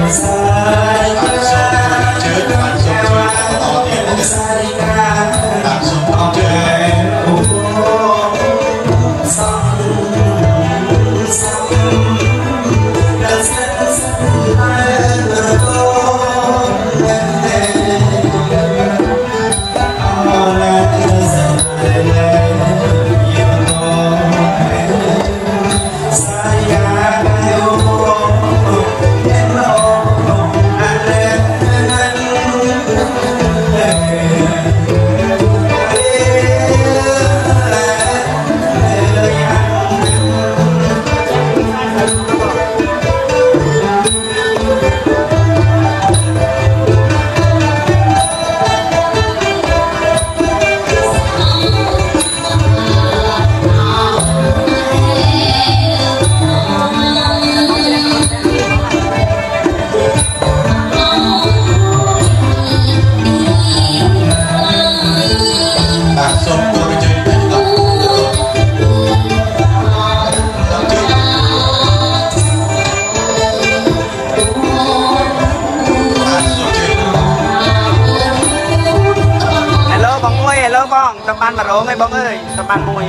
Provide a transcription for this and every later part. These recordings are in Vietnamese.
tập ban mà rong ngay bông ơi, tập ban mùi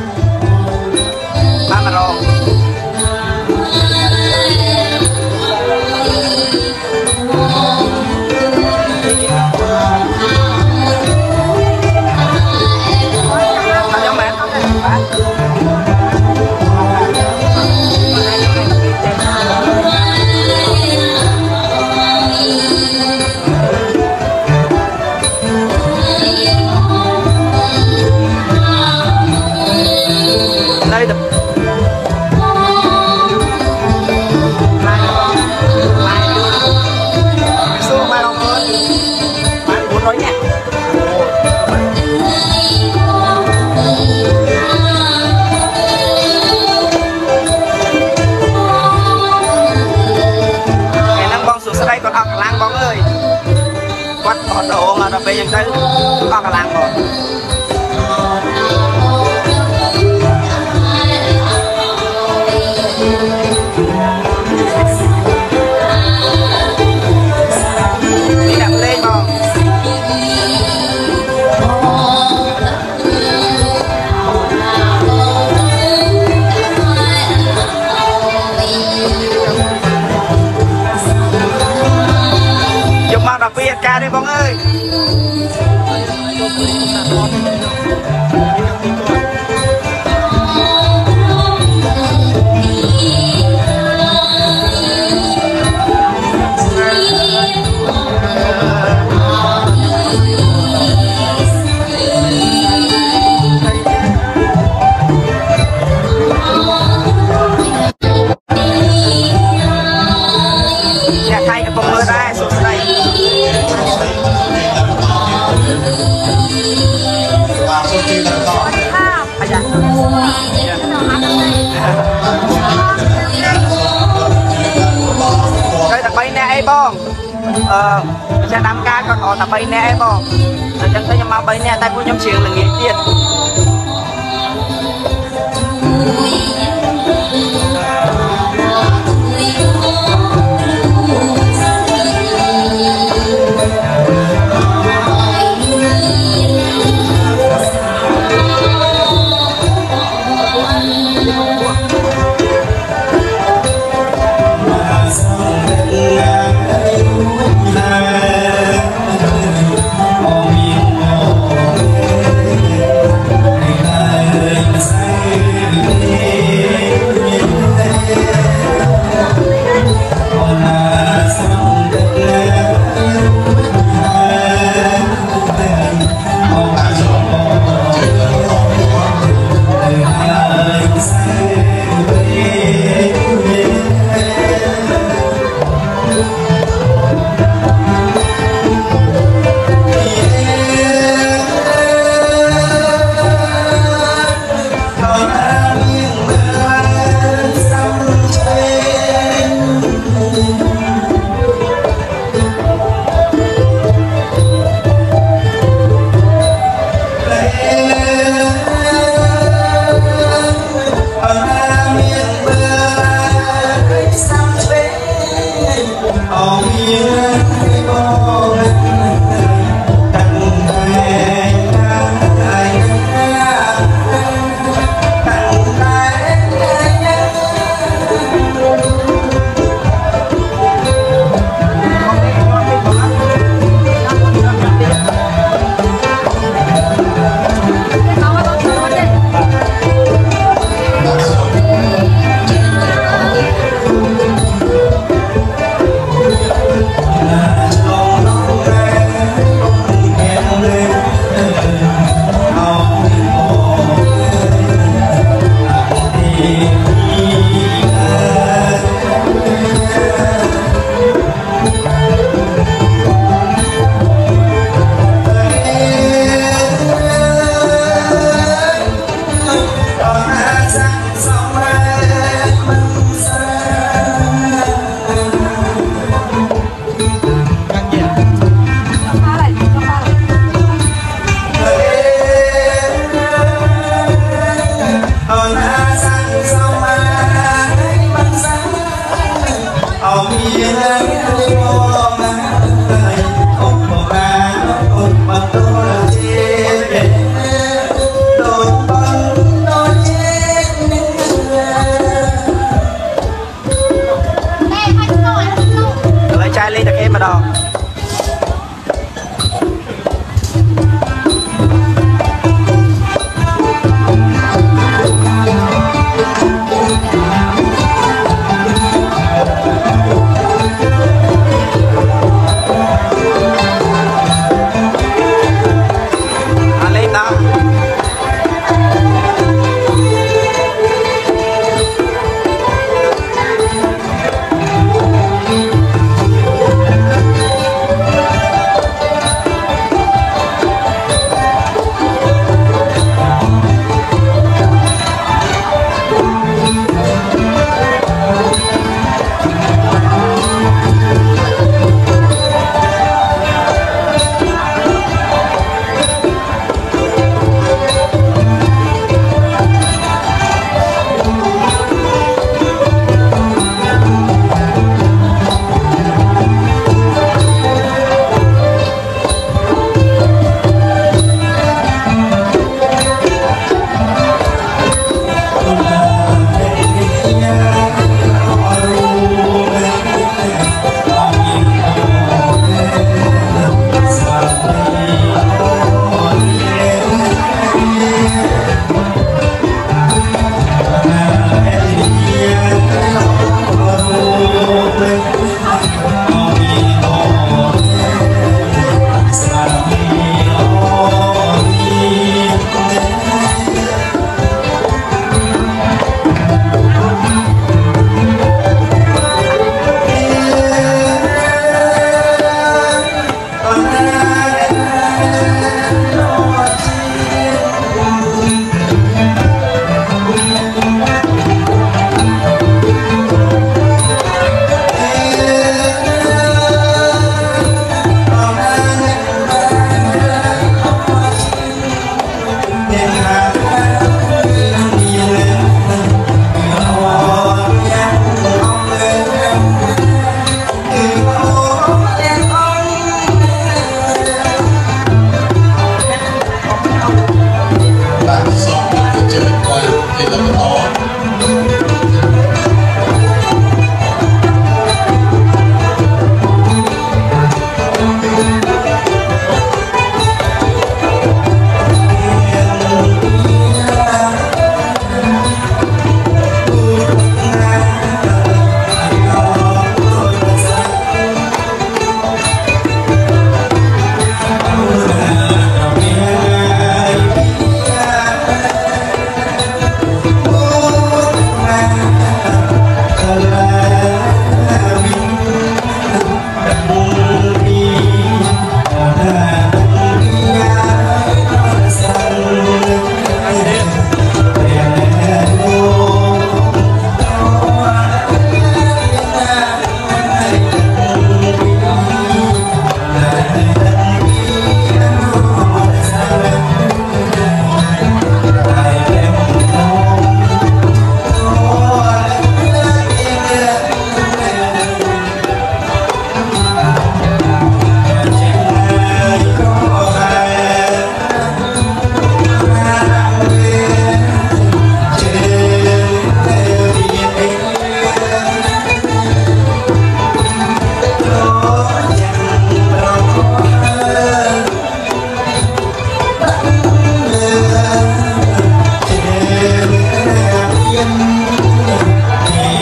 ban mà rongไปยังไงก็กำลังหมดนี่แหละเล่นบอลยกมาดับเบียดการได้บอลเอ้ยจะนำการก่อนแต่ไปแน่บอกแต่จังก็ยังมาไปแน่แต่ผู้ยำเชียงละเงียบเตี้ย Hey Trai lên được em mà đò lên nào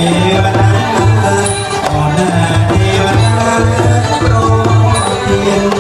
Hãy subscribe cho kênh Ghiền Mì Gõ để không bỏ lỡ